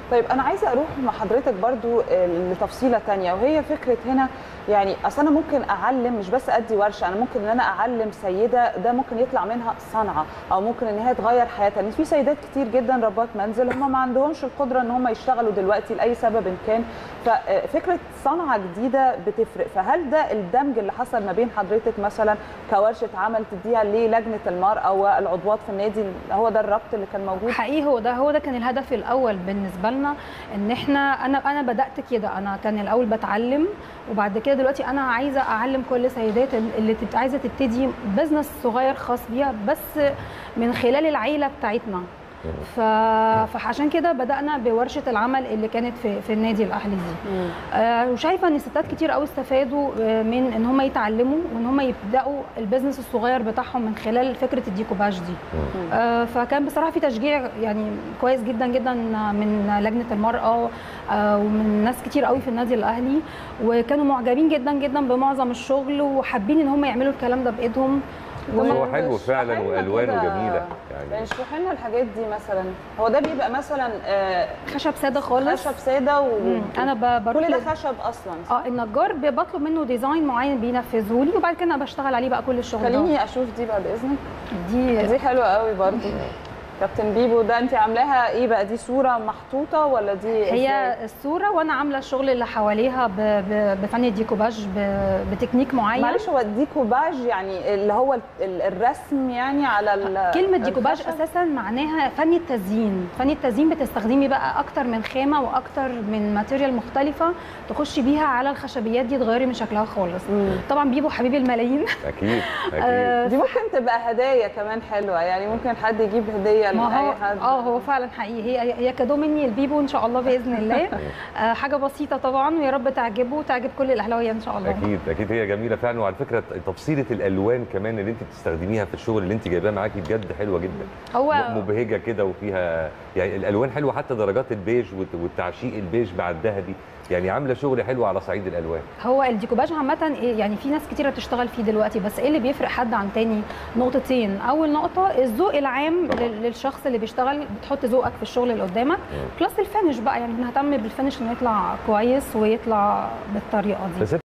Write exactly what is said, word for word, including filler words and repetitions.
طيب انا عايزه اروح مع حضرتك برضو لتفصيله ثانيه، وهي فكره هنا يعني اصل انا ممكن اعلم مش بس ادي ورشه، انا ممكن ان انا اعلم سيده ده ممكن يطلع منها صنعه او ممكن ان هي تغير حياتها، لان في سيدات كتير جدا ربات منزل هم ما عندهمش القدره ان هم يشتغلوا دلوقتي لاي سبب إن كان، ففكره صنعه جديده بتفرق. فهل ده الدمج اللي حصل ما بين حضرتك مثلا كورشه عمل تديها للجنه المراه والعضوات في النادي، هو ده الربط اللي كان موجود؟ حقيقي هو ده هو ده كان الهدف الاول بالنسبه لنا، ان احنا انا انا بدات كده، انا كان الاول بتعلم وبعد كده دلوقتي انا عايزه اعلم كل سيدات اللي عايزه تبتدي بزنس صغير خاص بيها بس من خلال العيله بتاعتنا. ف... فعشان كده بدانا بورشه العمل اللي كانت في, في النادي الاهلي دي. آه وشايفه ان الستات كتير قوي استفادوا من ان هم يتعلموا وان هم يبداوا البيزنس الصغير بتاعهم من خلال فكره الديكوباج دي. آه فكان بصراحه في تشجيع يعني كويس جدا جدا من لجنه المراه آه ومن ناس كتير قوي في النادي الاهلي، وكانوا معجبين جدا جدا بمعظم الشغل وحابين ان هم يعملوا الكلام ده بايدهم. هو حلو فعلا والوانه جميله يعني. اشرح لنا الحاجات دي مثلا. هو ده بيبقى مثلا آه خشب ساده خالص، خشب ساده و... انا ب... كل ده خشب اصلا. اه النجار بطلب منه ديزاين معين بينفذه لي وبعد كده انا بشتغل عليه بقى كل الشغل. خليني اشوف دي بعد اذنك. دي دي حلوه قوي برضو. كابتن بيبو، ده انت عاملاها ايه بقى؟ دي صوره محطوطه ولا دي هي إزاي؟ الصوره وانا عامله الشغل اللي حواليها بفن الديكوباج بتكنيك معين. معلش، هو الديكوباج يعني اللي هو الرسم يعني على كلمه ديكوباج اساسا معناها فن التزيين. فن التزيين بتستخدمي بقى اكتر من خامه واكتر من ماتيريال مختلفه تخشي بيها على الخشبيات دي تغيري من شكلها خالص. مم. طبعا بيبو حبيب الملايين. اكيد اكيد. آه دي ممكن تبقى هدايا كمان حلوه، يعني ممكن حد يجيب هديه ما هو اه هو فعلا حقيقي هي هي كادو مني لبيبو ان شاء الله باذن الله. آه حاجه بسيطه طبعا ويا رب تعجبه وتعجب كل الاهلاويه ان شاء الله. اكيد اكيد هي جميله فعلا. وعلى فكره تفصيله الالوان كمان اللي انت بتستخدميها في الشغل اللي انت جايباه معاكي بجد حلوه جدا، هو مبهجه كده وفيها يعني الالوان حلوه، حتى درجات البيج والتعشيق البيج مع الذهبي، يعني عامله شغل حلو على صعيد الالوان. هو الديكوباج عامه يعني في ناس كتيره بتشتغل فيه دلوقتي، بس ايه اللي بيفرق حد عن تاني؟ نقطتين. اول نقطه الذوق العام طبعا للشخص اللي بيشتغل، بتحط ذوقك في الشغل اللي قدامك، بلس الفينش بقى يعني بنهتم بالفينش انه يطلع كويس ويطلع بالطريقه دي.